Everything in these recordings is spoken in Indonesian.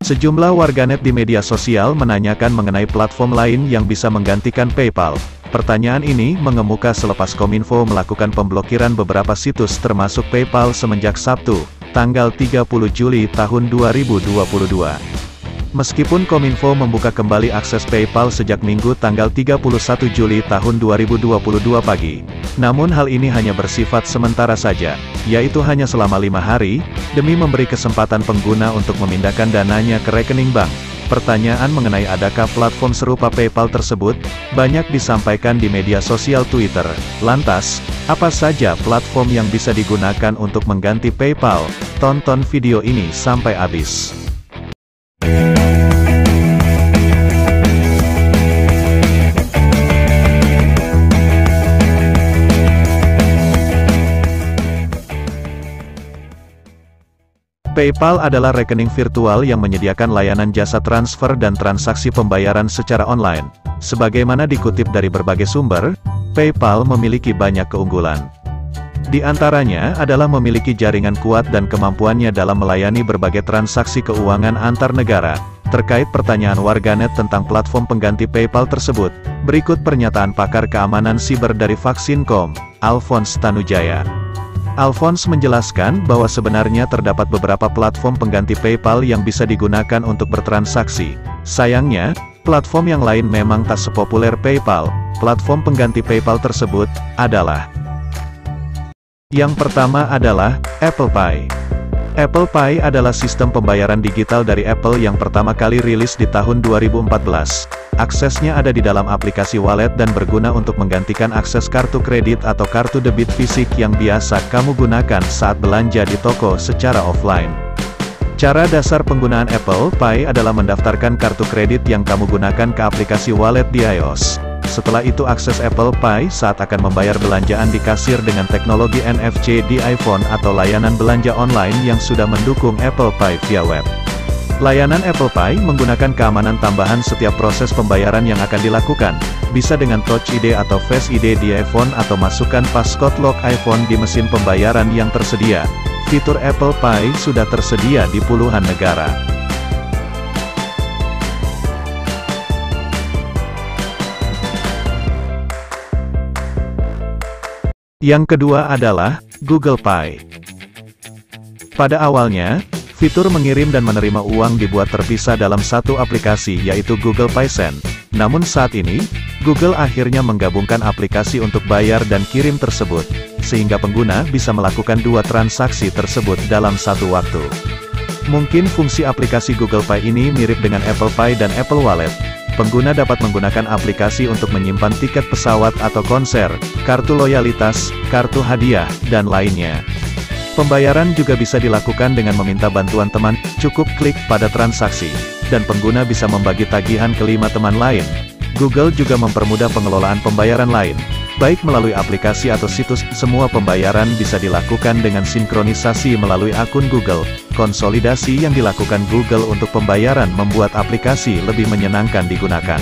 Sejumlah warganet di media sosial menanyakan mengenai platform lain yang bisa menggantikan PayPal. Pertanyaan ini mengemuka selepas Kominfo melakukan pemblokiran beberapa situs termasuk PayPal semenjak Sabtu, tanggal 30 Juli tahun 2022. Meskipun Kominfo membuka kembali akses PayPal sejak Minggu tanggal 31 Juli tahun 2022 pagi, namun hal ini hanya bersifat sementara saja, yaitu hanya selama 5 hari, demi memberi kesempatan pengguna untuk memindahkan dananya ke rekening bank. Pertanyaan mengenai adakah platform serupa PayPal tersebut, banyak disampaikan di media sosial Twitter. Lantas, apa saja platform yang bisa digunakan untuk mengganti PayPal? Tonton video ini sampai habis. PayPal adalah rekening virtual yang menyediakan layanan jasa transfer dan transaksi pembayaran secara online. Sebagaimana dikutip dari berbagai sumber, PayPal memiliki banyak keunggulan. Di antaranya adalah memiliki jaringan kuat dan kemampuannya dalam melayani berbagai transaksi keuangan antar negara. Terkait pertanyaan warganet tentang platform pengganti PayPal tersebut, berikut pernyataan pakar keamanan siber dari Vaksin.com, Alphonse Tanujaya. Alphonse menjelaskan bahwa sebenarnya terdapat beberapa platform pengganti PayPal yang bisa digunakan untuk bertransaksi. Sayangnya, platform yang lain memang tak sepopuler PayPal. Platform pengganti PayPal tersebut adalah: yang pertama adalah Apple Pay. Apple Pay adalah sistem pembayaran digital dari Apple yang pertama kali rilis di tahun 2014. Aksesnya ada di dalam aplikasi wallet dan berguna untuk menggantikan akses kartu kredit atau kartu debit fisik yang biasa kamu gunakan saat belanja di toko secara offline. Cara dasar penggunaan Apple Pay adalah mendaftarkan kartu kredit yang kamu gunakan ke aplikasi wallet di iOS. Setelah itu akses Apple Pay saat akan membayar belanjaan di kasir dengan teknologi NFC di iPhone atau layanan belanja online yang sudah mendukung Apple Pay via web. Layanan Apple Pay menggunakan keamanan tambahan setiap proses pembayaran yang akan dilakukan, bisa dengan Touch ID atau Face ID di iPhone atau masukkan passcode lock iPhone di mesin pembayaran yang tersedia. Fitur Apple Pay sudah tersedia di puluhan negara. Yang kedua adalah Google Pay. Pada awalnya, fitur mengirim dan menerima uang dibuat terpisah dalam satu aplikasi yaitu Google Pay Send. Namun saat ini, Google akhirnya menggabungkan aplikasi untuk bayar dan kirim tersebut, sehingga pengguna bisa melakukan dua transaksi tersebut dalam satu waktu. Mungkin fungsi aplikasi Google Pay ini mirip dengan Apple Pay dan Apple Wallet. Pengguna dapat menggunakan aplikasi untuk menyimpan tiket pesawat atau konser, kartu loyalitas, kartu hadiah, dan lainnya. Pembayaran juga bisa dilakukan dengan meminta bantuan teman, cukup klik pada transaksi, dan pengguna bisa membagi tagihan ke 5 teman lain. Google juga mempermudah pengelolaan pembayaran lain, baik melalui aplikasi atau situs. Semua pembayaran bisa dilakukan dengan sinkronisasi melalui akun Google. Konsolidasi yang dilakukan Google untuk pembayaran membuat aplikasi lebih menyenangkan digunakan.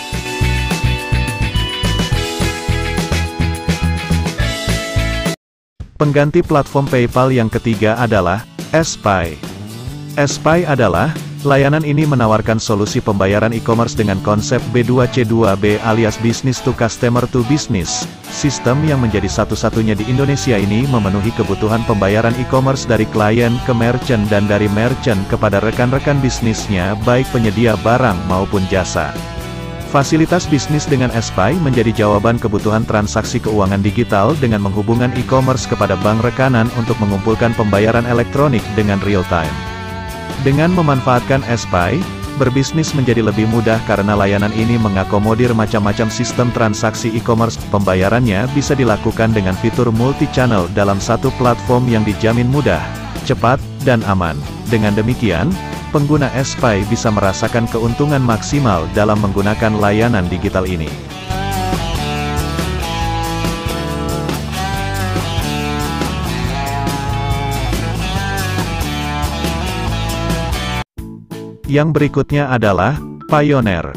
Pengganti platform PayPal yang ketiga adalah S-Pay. S-Pay adalah layanan ini menawarkan solusi pembayaran e-commerce dengan konsep B2C2B alias Business to Customer to Business. Sistem yang menjadi satu-satunya di Indonesia ini memenuhi kebutuhan pembayaran e-commerce dari klien ke merchant dan dari merchant kepada rekan-rekan bisnisnya baik penyedia barang maupun jasa. Fasilitas bisnis dengan S-Pay menjadi jawaban kebutuhan transaksi keuangan digital dengan menghubungkan e-commerce kepada bank rekanan untuk mengumpulkan pembayaran elektronik dengan real time. Dengan memanfaatkan S-Pay, berbisnis menjadi lebih mudah karena layanan ini mengakomodir macam-macam sistem transaksi e-commerce. Pembayarannya bisa dilakukan dengan fitur multi-channel dalam satu platform yang dijamin mudah, cepat, dan aman. Dengan demikian, pengguna S-Pay bisa merasakan keuntungan maksimal dalam menggunakan layanan digital ini. Yang berikutnya adalah Payoneer.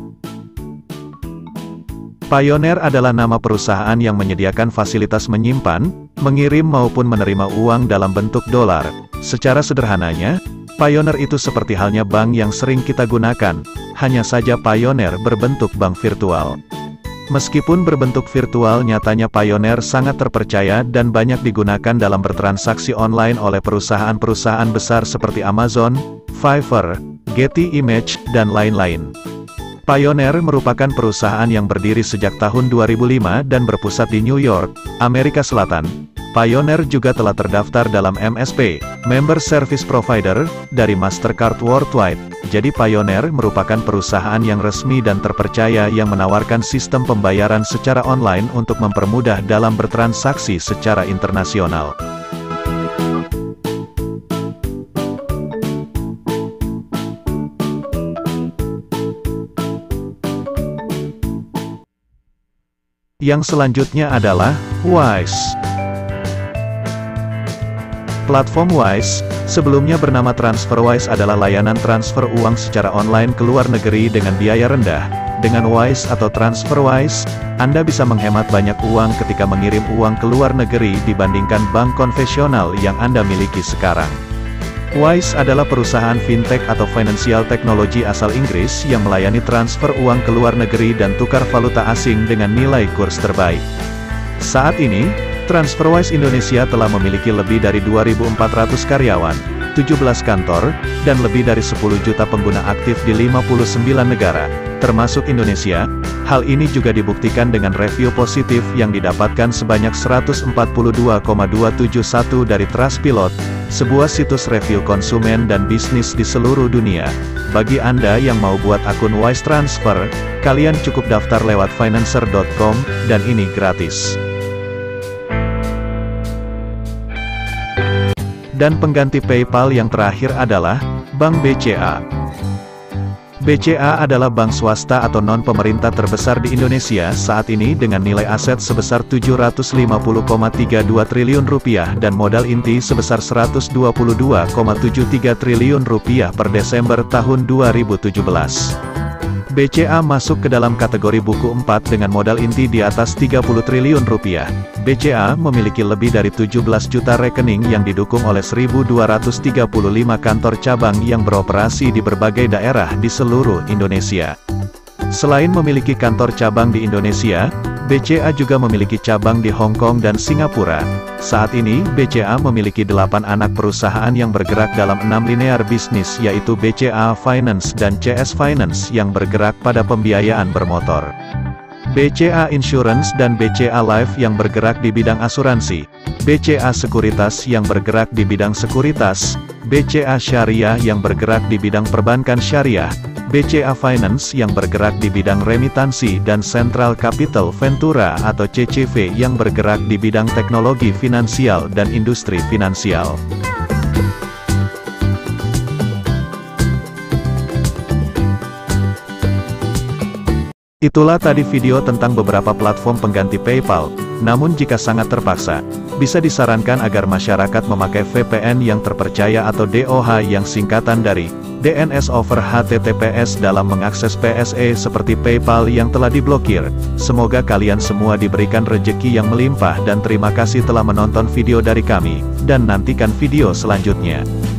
Payoneer adalah nama perusahaan yang menyediakan fasilitas menyimpan, mengirim maupun menerima uang dalam bentuk dolar. Secara sederhananya, Pioneer itu seperti halnya bank yang sering kita gunakan, hanya saja Pioneer berbentuk bank virtual. Meskipun berbentuk virtual, nyatanya Pioneer sangat terpercaya dan banyak digunakan dalam bertransaksi online oleh perusahaan-perusahaan besar seperti Amazon, Fiverr, Getty Images, dan lain-lain. Pioneer merupakan perusahaan yang berdiri sejak tahun 2005 dan berpusat di New York, Amerika Selatan. Pioneer juga telah terdaftar dalam MSP, Member Service Provider, dari Mastercard Worldwide. Jadi Pioneer merupakan perusahaan yang resmi dan terpercaya yang menawarkan sistem pembayaran secara online untuk mempermudah dalam bertransaksi secara internasional. Yang selanjutnya adalah Wise. Platform Wise, sebelumnya bernama TransferWise, adalah layanan transfer uang secara online ke luar negeri dengan biaya rendah. Dengan Wise atau TransferWise, Anda bisa menghemat banyak uang ketika mengirim uang ke luar negeri dibandingkan bank konvensional yang Anda miliki sekarang. Wise adalah perusahaan fintech atau financial technology asal Inggris yang melayani transfer uang ke luar negeri dan tukar valuta asing dengan nilai kurs terbaik. Saat ini, TransferWise Indonesia telah memiliki lebih dari 2.400 karyawan, 17 kantor, dan lebih dari 10 juta pengguna aktif di 59 negara, termasuk Indonesia. Hal ini juga dibuktikan dengan review positif yang didapatkan sebanyak 142,271 dari Trustpilot, sebuah situs review konsumen dan bisnis di seluruh dunia. Bagi Anda yang mau buat akun Wise Transfer, kalian cukup daftar lewat financer.com, dan ini gratis. Dan pengganti PayPal yang terakhir adalah Bank BCA. BCA adalah bank swasta atau non-pemerintah terbesar di Indonesia saat ini dengan nilai aset sebesar Rp750,32 triliun dan modal inti sebesar Rp122,73 triliun per Desember tahun 2017. BCA masuk ke dalam kategori buku 4 dengan modal inti di atas Rp30 triliun. BCA memiliki lebih dari 17 juta rekening yang didukung oleh 1.235 kantor cabang yang beroperasi di berbagai daerah di seluruh Indonesia. Selain memiliki kantor cabang di Indonesia, BCA juga memiliki cabang di Hong Kong dan Singapura. Saat ini, BCA memiliki 8 anak perusahaan yang bergerak dalam 6 linear bisnis, yaitu BCA Finance dan CS Finance yang bergerak pada pembiayaan bermotor, BCA Insurance dan BCA Life yang bergerak di bidang asuransi, BCA Sekuritas yang bergerak di bidang sekuritas, BCA Syariah yang bergerak di bidang perbankan syariah, BCA Finance yang bergerak di bidang remitansi, dan Central Capital Ventura atau CCV yang bergerak di bidang teknologi finansial dan industri finansial. Itulah tadi video tentang beberapa platform pengganti PayPal. Namun jika sangat terpaksa, bisa disarankan agar masyarakat memakai VPN yang terpercaya atau DOH yang singkatan dari DNS over HTTPS dalam mengakses PSE seperti PayPal yang telah diblokir. Semoga kalian semua diberikan rejeki yang melimpah dan terima kasih telah menonton video dari kami, dan nantikan video selanjutnya.